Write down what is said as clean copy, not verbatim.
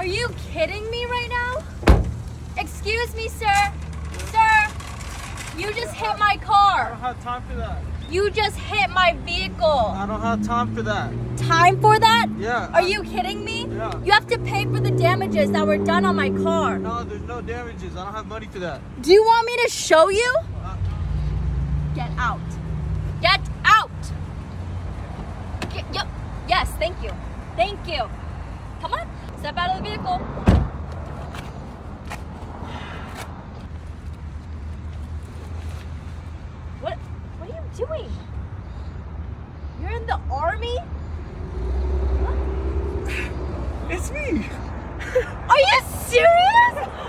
Are you kidding me right now? Excuse me, sir. Sir, you just hit my car. I don't have time for that. You just hit my vehicle. I don't have time for that. Time for that? Yeah. Are you kidding me? Yeah. You have to pay for the damages that were done on my car. No, there's no damages. I don't have money for that. Do you want me to show you? Get out. Get out. Yep. Yes, thank you. Thank you. Come on, step out of the vehicle. What are you doing? You're in the army? It's me. Are you serious?